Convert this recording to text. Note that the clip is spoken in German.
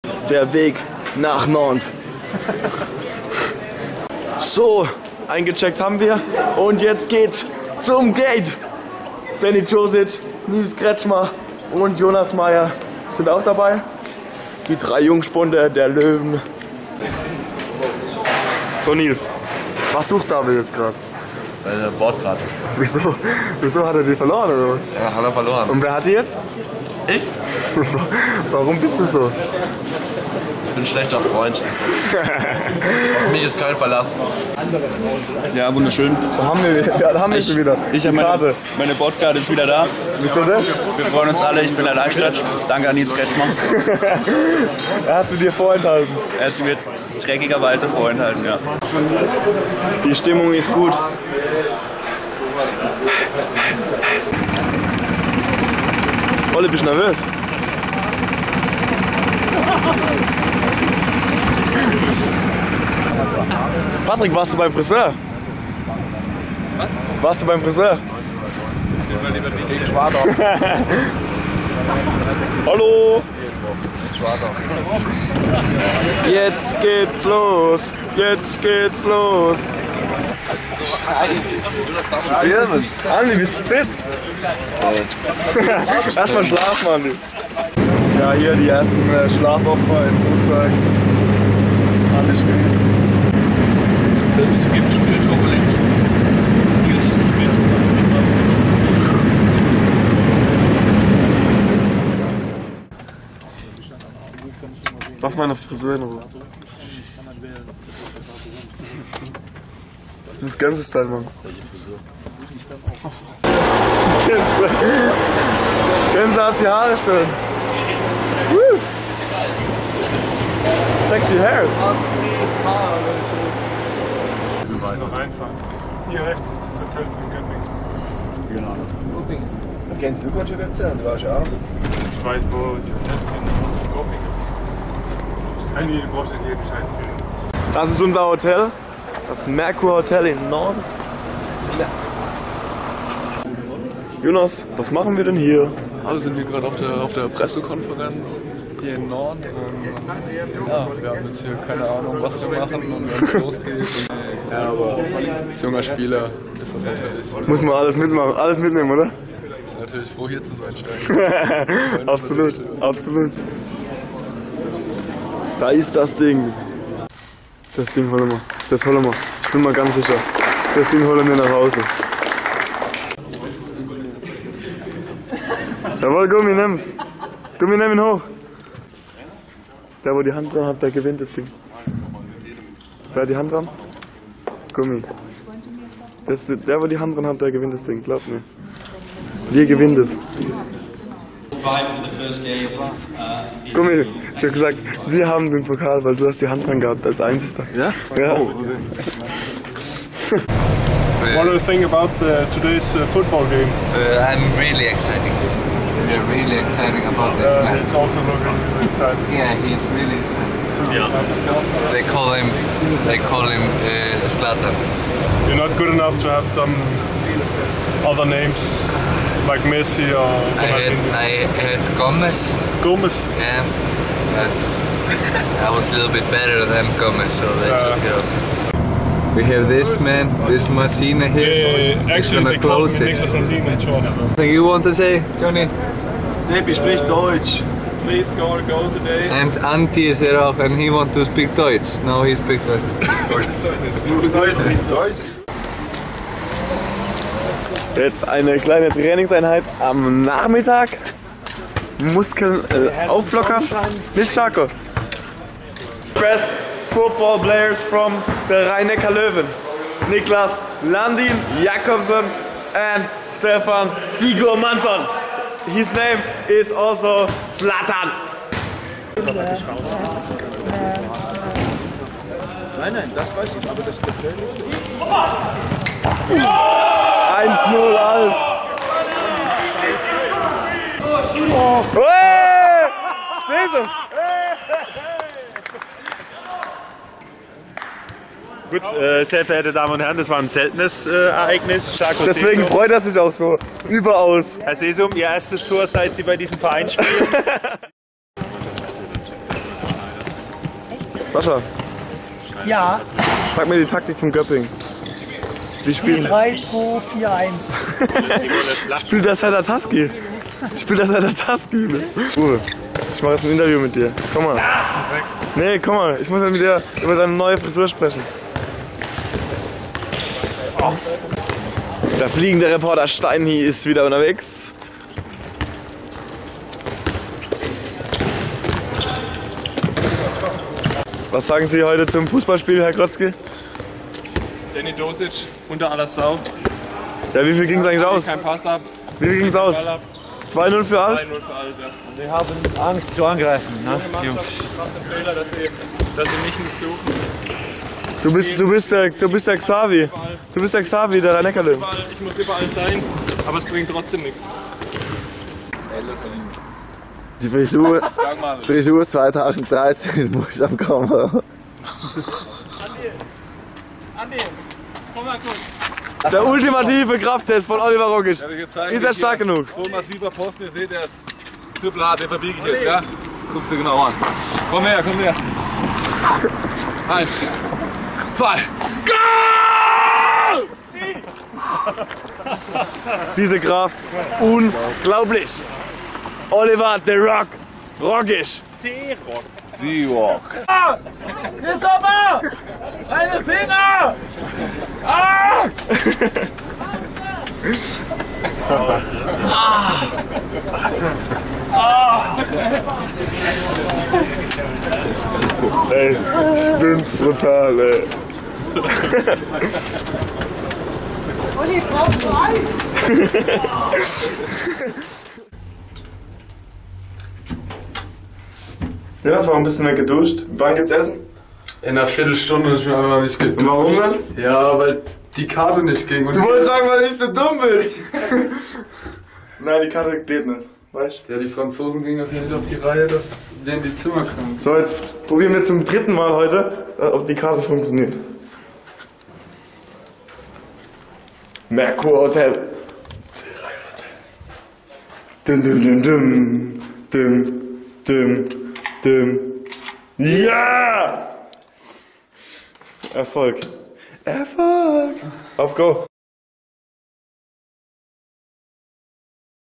Der Weg nach Nantes. So, eingecheckt haben wir und jetzt geht's zum Gate. Danny Josic, Nils Kretschmer und Jonas Meyer sind auch dabei. Die 3 Jungspunde der Löwen. So Nils, was sucht David jetzt gerade? Seine Bordkarte. Wieso hat er die verloren oder was? Ja, hat er verloren. Und wer hat die jetzt? Ich? Warum bist du so? Ich bin ein schlechter Freund. Auf mich ist kein Verlass. Ja, wunderschön. Da haben wir schon wieder. Ich habe meine Bordkarte ist wieder da. Wieso das? Wir freuen uns alle, ich bin erleichtert. Danke an Nils Kretschmer. Er hat sie dir vorenthalten. Er hat sie mir dreckigerweise vorenthalten, ja. Die Stimmung ist gut. Olle, bist du nervös? Patrick, warst du beim Friseur? Was? Warst du beim Friseur? Gegen Schwadau. Hallo! Schwadau. Jetzt geht's los! Jetzt geht's los! Andi, bist du fit? Erstmal schlafen, Andi. Ja, hier die ersten Schlafopfer im Flugzeug. Andi schwierig. Es gibt schon viele Turbulenzen. Hier ist es nicht viel. Lass meine Frisur in Ruhe. Das ganze Style, Mann. Gänse hat die Haare schön. Woo. Sexy hairs. Noch reinfahren. Hier rechts ist das Hotel von Camping. Genau. Kennst du Lukas erzählen? Du warst ja auch. Ich weiß, wo die Hotels sind. Du brauchst nicht jeden Scheiß für. Das ist unser Hotel. Das Merkur Hotel in Nantes. Jonas, was machen wir denn hier? Wir sind hier gerade auf der Pressekonferenz hier in Nantes. Ja, wir haben jetzt hier keine Ahnung, was wir machen und wenn es losgeht. Ja, aber als junger Spieler ist das natürlich. Muss man alles mitmachen, alles mitnehmen, oder? Ist natürlich froh, hier zu sein, Stein. Absolut, absolut. Da ist das Ding. Das Ding holen wir. Das holen wir. Ich bin mir ganz sicher. Das Ding holen wir nach Hause. Jawohl, Gummi, nimm's. Gummi, nimm ihn hoch. Der, wo die Hand dran hat, der gewinnt das Ding. Wer hat die Hand dran? Gummi. Der, wo die Hand dran hat, der gewinnt das Ding. Glaub mir. Wir gewinnen das. Gummi, ich hab gesagt, wir haben den Pokal, weil du hast die Hand dran gehabt als Einziger. Ja? Ja. Oh, What do you think about today's football game? I'm really excited. We're really excited about this match. It's also looking exciting. Yeah, he's really excited. Yeah. They call him Zlatan. You're not good enough to have some other names like Messi or I had Gomez. Gomez. Yeah, but I was a little bit better than Gomez, so they took it off. We have this man, this Massina here. Actually, they call me Niklas Andin and Sean. Anything you want to say, Johnny? Steppi spricht Deutsch. Please score a goal today. And Antti is here auch, and he want to speak Deutsch. No, he speaks Deutsch. Jetzt eine kleine Trainingseinheit am Nachmittag. Muskeln auflockern. Miss Schako. Best football players from the Rhein-Neckar Löwen. Niklas Landin Jakobsen and Stefan Sigurmansson. His name is also Zlatan. Nein, das weiß ich, aber das gefällt mir. 1-0 Alf. Gut, sehr verehrte Damen und Herren, das war ein seltenes Ereignis. Deswegen freut er sich auch so überaus. Herr Sesum, Ihr erstes Tor, seit Sie bei diesem Verein spielen. Sascha, Ja, sag mir die Taktik von Göpping. Wie spielen 3, 2, 4, 1. Spielt das Herr Taski? Spielt das Herr Taski? Uwe, ich mache jetzt ein Interview mit dir. Komm mal. Nee, komm mal. Ich muss ja mit dir über deine neue Frisur sprechen. Der fliegende Reporter Steinhi ist wieder unterwegs. Was sagen Sie heute zum Fußballspiel, Herr Krotzki? Danny Dosic unter aller Sau. Ja, wie viel ging es eigentlich aus? Kein Pass ab. Wie viel ging es aus? 2-0 für Alt? 3-0 für Alt, ja. Sie haben Angst zu angreifen, ne? Junge Mannschaft macht den Fehler, dass sie nicht mitsuchen. Du bist der Xavi. Du bist der Xavi, der Rhein-Neckar-Löwen. Ich muss überall sein, aber es bringt trotzdem nichts. Die Frisur, Frag mal. Frisur 2013 muss am Kamera. Andi, komm mal kurz. Der ultimative Krafttest von Oliver Rogic. Ist er stark genug? So ein massiver Posten, ihr seht, der ist knüppelhart, den verbiege ich jetzt, ja? Guck's dir genau an. Komm her, komm her. 1, 2, Diese Kraft, unglaublich. Oliver The Rock, Rogic. Seawalk. Ist aber! Meine Finger! Ah! Ey, ich bin brutal, ey. Olli, brauchst du Eis? Ja, das war ein bisschen mehr geduscht. Wann gibt's Essen? In einer Viertelstunde ist mir einfach nicht Und geduscht. warum denn? Ja, weil die Karte nicht ging. Und Du wolltest sagen, weil ich so dumm bin. Nein, die Karte geht nicht. Weißt du? ja, die Franzosen gingen das ja nicht auf die Reihe, dass wir in die Zimmer kommen. So, jetzt probieren wir zum 3. Mal heute, ob die Karte funktioniert. Merkur Hotel. Dum dum dum dum. Dum dum dum. Ja! Erfolg. Erfolg! Auf Go!